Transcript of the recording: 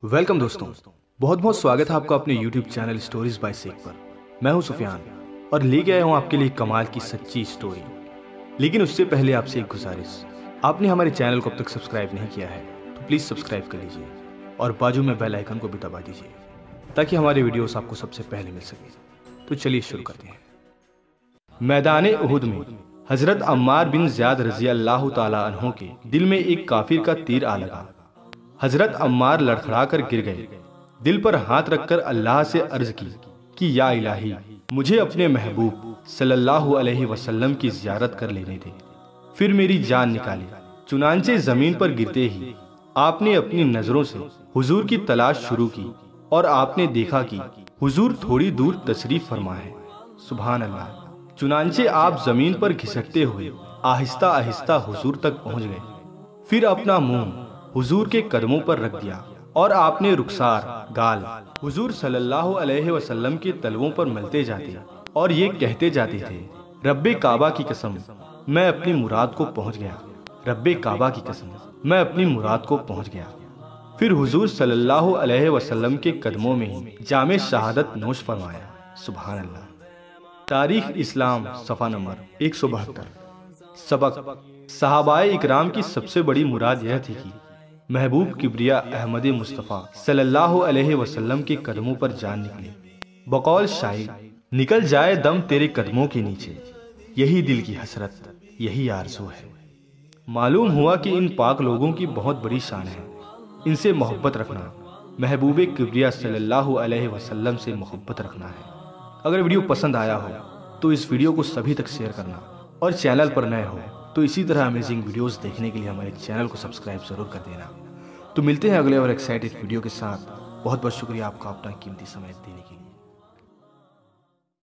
Welcome دوستوں، بہت بہت سواگت ہے آپ کا اپنے یوٹیوب چینل سٹوریز بائی سیک پر۔ میں ہوں سفیان اور لے کے آیا ہوں آپ کے لیے کمال کی سچی سٹوری۔ لیکن اس سے پہلے آپ سے ایک گزارش، آپ نے ہمارے چینل کو اب تک سبسکرائب نہیں کیا ہے تو پلیز سبسکرائب کر لیجئے اور بازو میں بیل آئیکن کو بھی دبا دیجئے تاکہ ہمارے ویڈیوز آپ کو سب سے پہلے مل سکے۔ تو چلیے شروع کرتے ہیں۔ میدان احد میں حضرت عمار بن زیاد رضی اللہ تعالیٰ عنہ کے دل میں ایک کافر کا تیر آ لگا۔ حضرت عمار لڑکھڑا کر گر گئے، دل پر ہاتھ رکھ کر اللہ سے عرض کی کہ یا الہی، مجھے اپنے محبوب صلی اللہ علیہ وسلم کی زیارت کر لینے دے، پھر میری جان نکالی۔ چنانچہ زمین پر گرتے ہی آپ نے اپنی نظروں سے حضور کی تلاش شروع کی اور آپ نے دیکھا کہ حضور تھوڑی دور تشریف فرما ہے۔ سبحان اللہ۔ چنانچہ آپ زمین پر گھسٹتے ہوئے آہستہ آہستہ حضور تک پہنچ گئے، پھر اپنا منہ حضور کے قدموں پر رکھ دیا اور آپ نے رخسار گال حضور صلی اللہ علیہ وسلم کے تلووں پر ملتے جاتے اور یہ کہتے جاتے تھے، رب کعبہ کی قسم میں اپنی مراد کو پہنچ گیا، رب کعبہ کی قسم میں اپنی مراد کو پہنچ گیا۔ پھر حضور صلی اللہ علیہ وسلم کے قدموں میں ہی جام شہادت نوش فرمایا۔ سبحان اللہ۔ تاریخ اسلام صفحہ نمبر 172۔ سبق: صحابہ اکرام کی سب سے بڑی مراد یہ تھی کہ محبوب کبریا احمد مصطفیٰ صلی اللہ علیہ وسلم کے قدموں پر جان نکلے۔ بقول شاعر، نکل جائے دم تیرے قدموں کے نیچے، یہی دل کی حسرت، یہی آرزو ہے۔ معلوم ہوا کہ ان پاک لوگوں کی بہت بڑی شان ہے، ان سے محبت رکھنا، محبوب کبریا صلی اللہ علیہ وسلم سے محبت رکھنا ہے۔ اگر ویڈیو پسند آیا ہو تو اس ویڈیو کو سبھی تک شیئر کرنا، اور چینل پر نئے ہو تو اسی طرح امیزنگ ویڈیوز دیکھنے کے لیے ہمارے چینل کو سبسکرائب ضرور کر دینا۔ تو ملتے ہیں اگلے اور ایکسائٹڈ ویڈیو کے ساتھ۔ بہت بہت شکریہ آپ کا اپنا قیمتی سمے دینے کے لیے۔